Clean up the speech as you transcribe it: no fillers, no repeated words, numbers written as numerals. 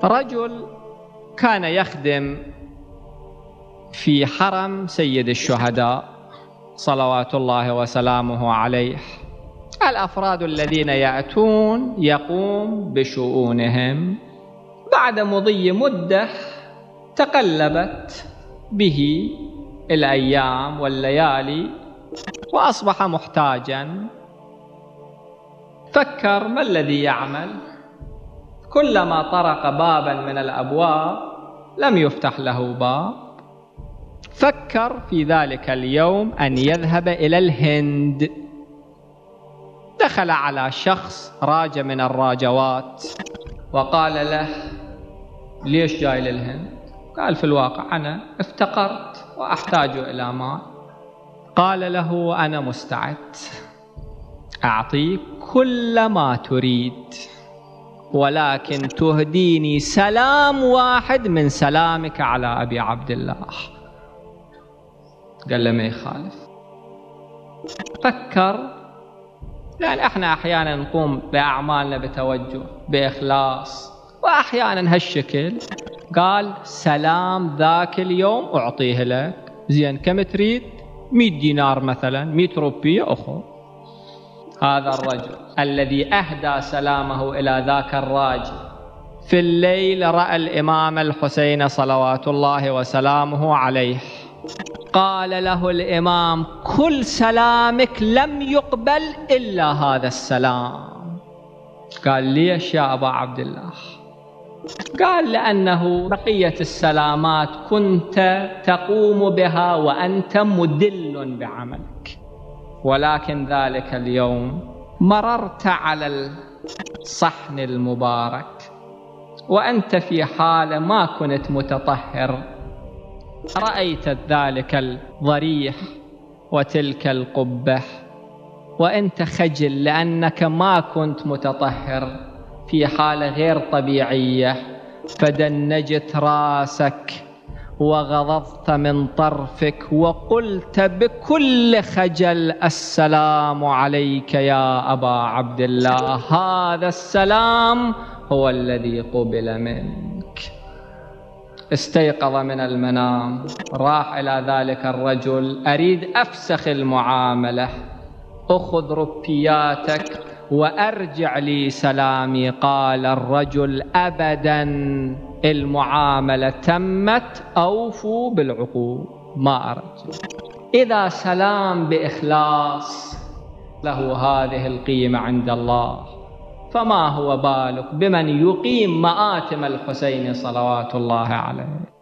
رجل كان يخدم في حرم سيد الشهداء صلوات الله وسلامه عليه. الأفراد الذين يأتون يقوم بشؤونهم. بعد مضي مدة تقلبت به الأيام والليالي وأصبح محتاجا. فكر ما الذي يعمل؟ كلما طرق بابا من الأبواب لم يفتح له باب. فكر في ذلك اليوم أن يذهب إلى الهند. دخل على شخص راجة من الراجوات وقال له: ليش جاي للهند؟ قال: في الواقع أنا افتقرت وأحتاج إلى مال. قال له: أنا مستعد أعطيك كل ما تريد، ولكن تهديني سلام واحد من سلامك على أبي عبد الله. قال له: ما يخالف. فكر، يعني احنا احيانا نقوم بأعمالنا بتوجه بإخلاص، وأحيانا هالشكل. قال: سلام ذاك اليوم أعطيه لك. زين، كم تريد؟ 100 دينار مثلا، 100 روبية أخو. هذا الرجل الذي أهدى سلامه إلى ذاك الراجل في الليل رأى الإمام الحسين صلوات الله وسلامه عليه. قال له الإمام: كل سلامك لم يقبل إلا هذا السلام. قال: ليش يا أبا عبد الله؟ قال: لأنه بقية السلامات كنت تقوم بها وأنت مدل بعملك، ولكن ذلك اليوم مررت على الصحن المبارك وأنت في حالة ما كنت متطهر. رأيت ذلك الضريح وتلك القبة وأنت خجل لأنك ما كنت متطهر في حالة غير طبيعية، فدنجت راسك وغضضت من طرفك وقلت بكل خجل: السلام عليك يا أبا عبد الله، هذا السلام هو الذي قبل منك. استيقظ من المنام، راح إلى ذلك الرجل: أريد أفسخ المعاملة، أخذ ربياتك وأرجع لي سلامي. قال الرجل: أبدا، المعاملة تمت، أوفوا بالعقود، ما أرجع. إذا سلام بإخلاص له هذه القيمة عند الله، فما هو بالك بمن يقيم مآتم الحسين صلوات الله عليه.